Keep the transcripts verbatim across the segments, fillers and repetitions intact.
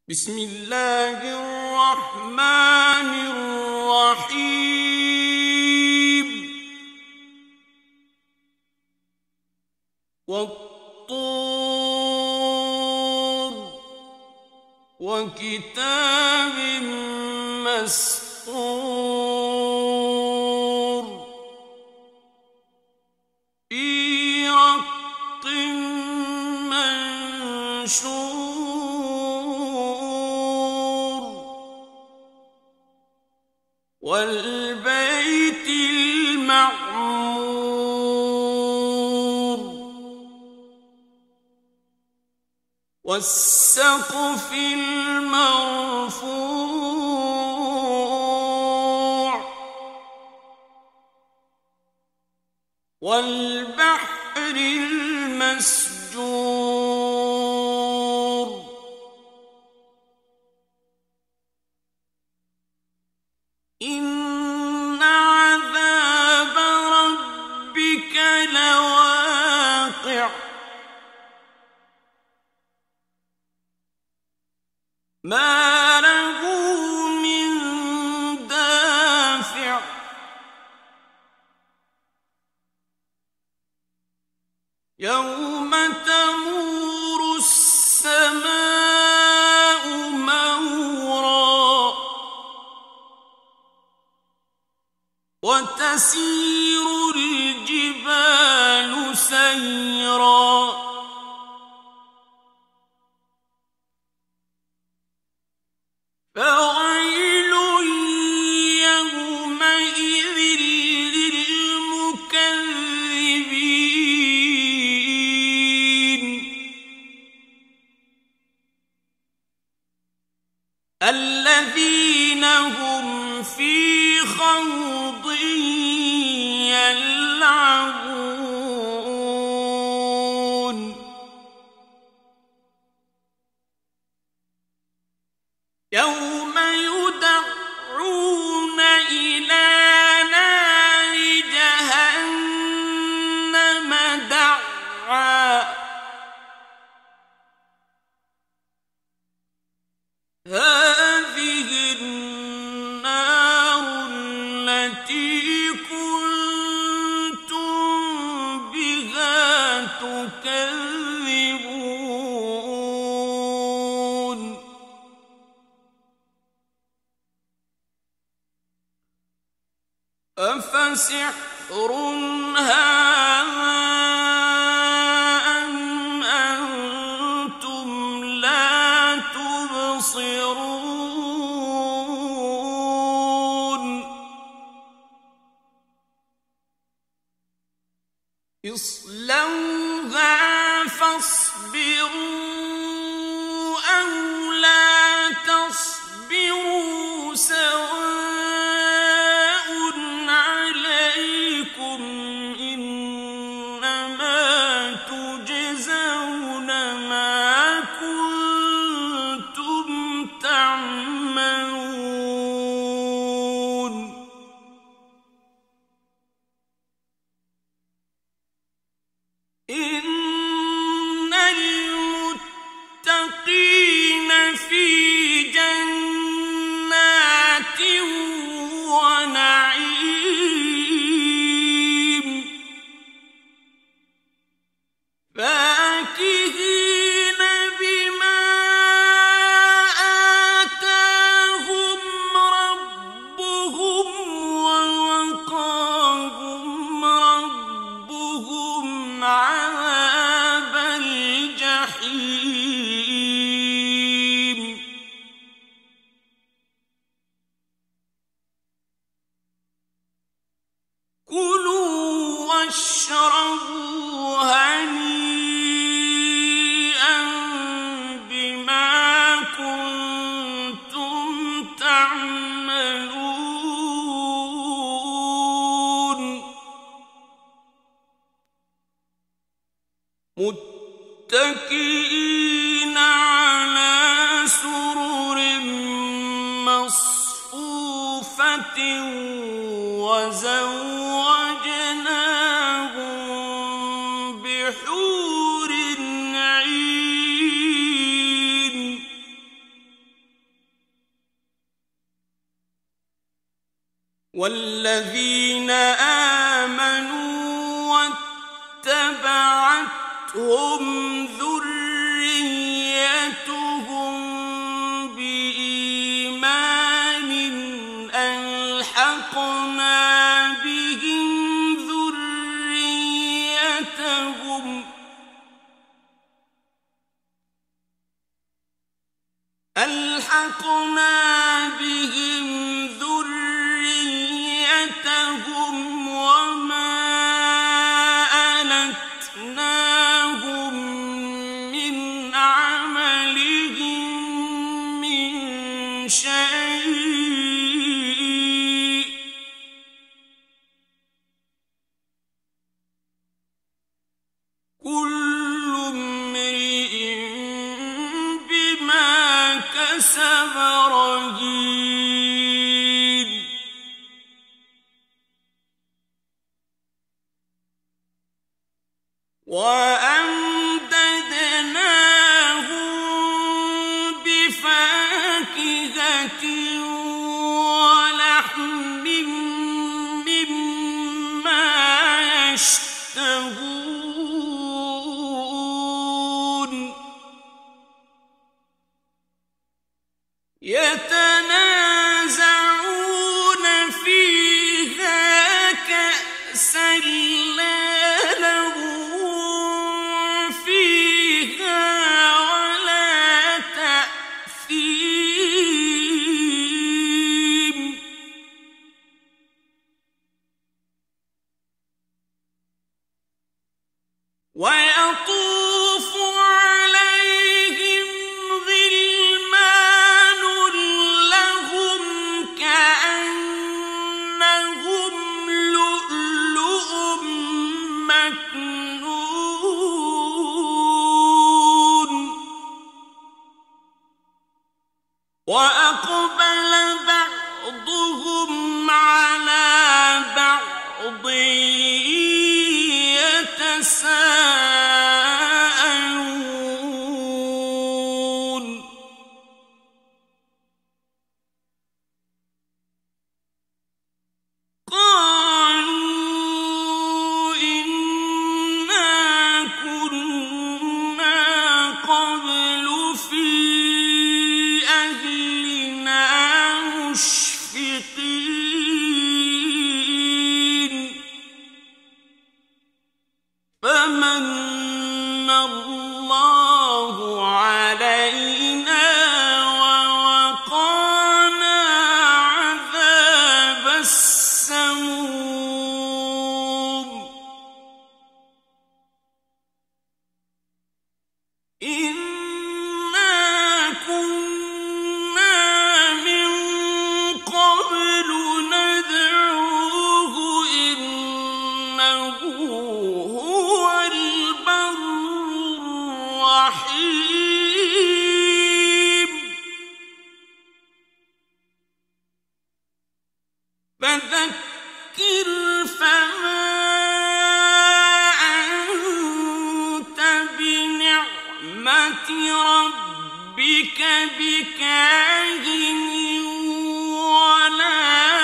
بسم الله الرحمن الرحيم والطور وكتاب مسطور في رق منشور والبيت المعمور والسقف المرفوع والبحر المسجور إن عذاب ربك لواقع ما له من دافع يوم تمور السماء مورا وتسير الجبال سيرا فويل يومئذ للمكذبين الذين هم في خوض يلعبون يوم يدعون إلى نار جهنم دعا هذه النار التي كنتم بها تكذبون أفسحر هذا أم أنتم لا تبصرون اصلوها فاصبروا أو لا تصبروا سواء عليكم إنما تجزون ما كنتم تعملون إن المتقين في جنات ونعيم فاكهين بما آتاهم ربهم ووقاهم ربهم عذاب الجحيم كلوا واشربوا هنيئا بما كنتم تعملون متكئين والذين آمنوا واتبعتهم ذريتهم بإيمان ألحقنا بهم ذريتهم ألحقنا بهم ذريتهم وما ألتناهم من عملهم من شيء كل امرئ بما كسب رهين وأمددناهم بفاكهة ولحم مما يشتهون يتنازعون فيها كأسا لا لغو فيها ولا تأثيم ويطوف عليهم غلمان لهم كأنهم لؤلؤ مكنون وأقبل بعضهم على بعض يتساءلون قالوا إنا كنا قبل في أهلنا مشفقين فمن الله علينا ووقانا عذاب السموم إنا كنا من قبل ندعوه إنه هو البر الرحيم فذكر فما أنت بنعمة ربك بكاهن ولا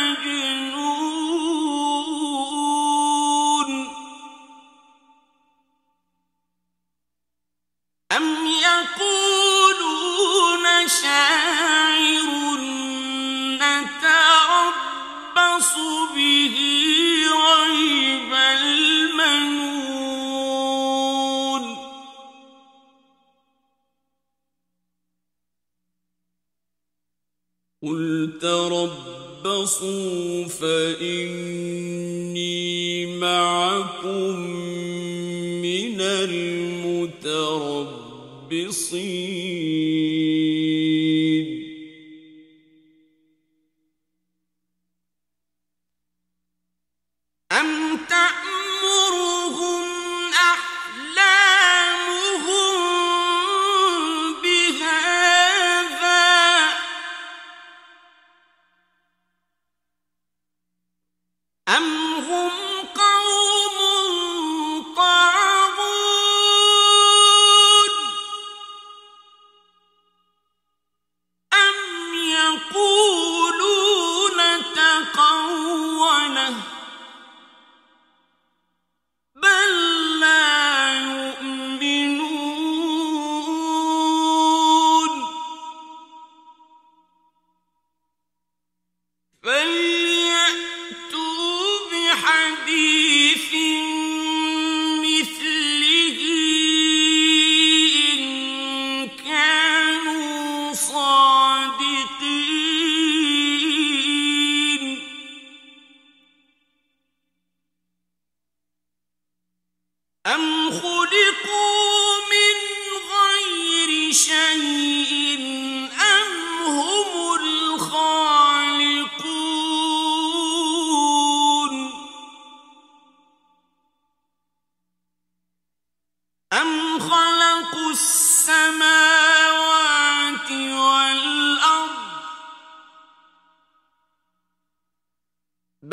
مجنون أم يقولون شاعر نتربص به ريب المنون قل تربصوا فإني معكم من المتربصين أم تأمرهم أحلامهم بهذا أم هم قوم طاغون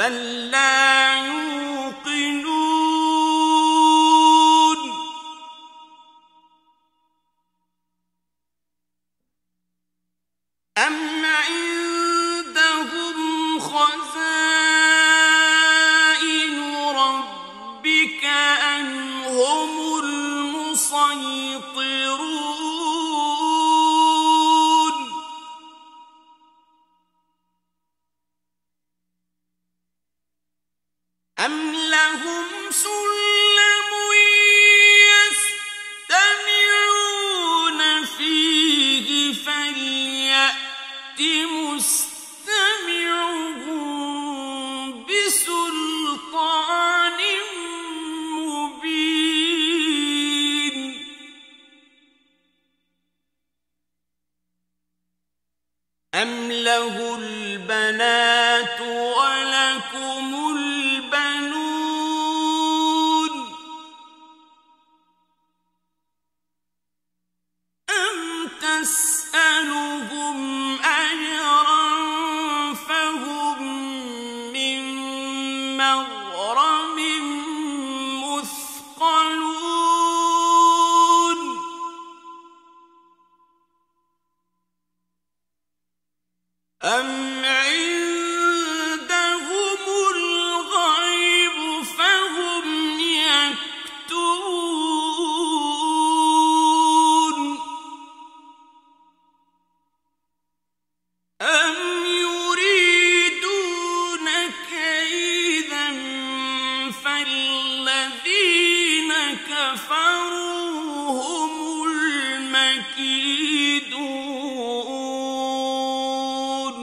بل لا يوقنون أم عندهم خزائن ربك أم هم المسيطرون أم لهم سلم يستمعون فيه فليأت مستمعهم بسلطان مبين أم له البنات ولكم البنون أم تسألهم أجرا فهم من مغرم مثقلون أم عندهم الغيب فهم يكتبون أم يريدون كيدا فالذين كفروا هم المكيدون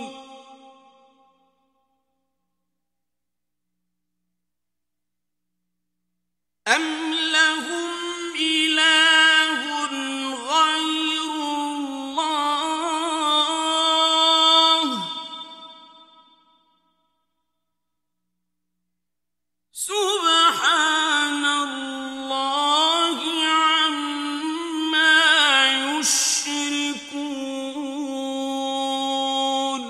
أم لهم إله غير الله سبحان الله عما يشركون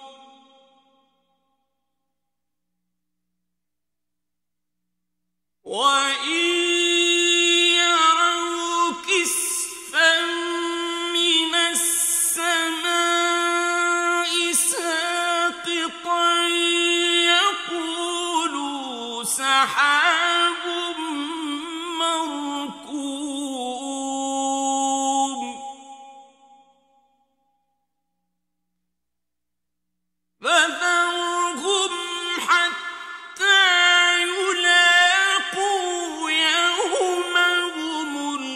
وإن يروا كسفا من السماء ساقطا يقولوا سحاب مركوم فذرهم حتى يلاقوا يومهم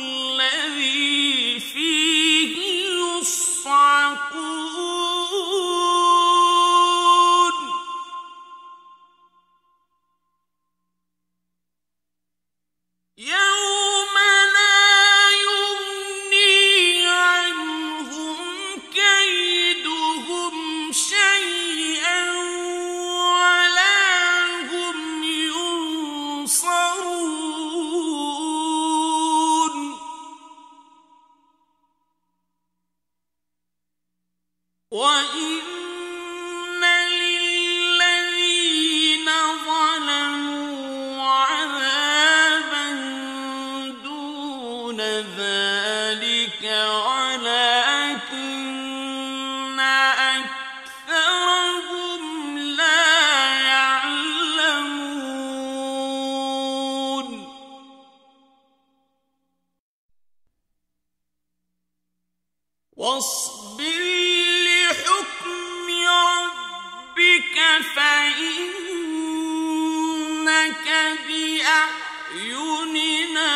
الذي فيه يصعقون يوم لا يغني عنهم كيدهم شيئا ولا هم ينصرون وإن للذين ظلموا عذابا دون ذلك ولكن أكثرهم لا يعلمون واصبر لحكم ربك فإنك بأعيننا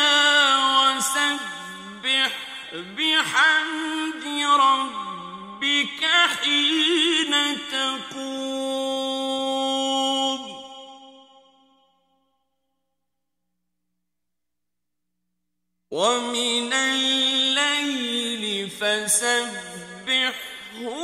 وسبح بحمد ربك حين تقوم ومن الليل فسبحه